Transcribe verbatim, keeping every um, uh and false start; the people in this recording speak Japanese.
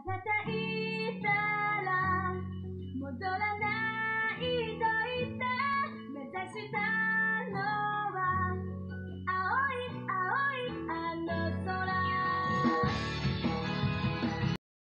叩いたら戻らないと言って目指したのは青い青いあの空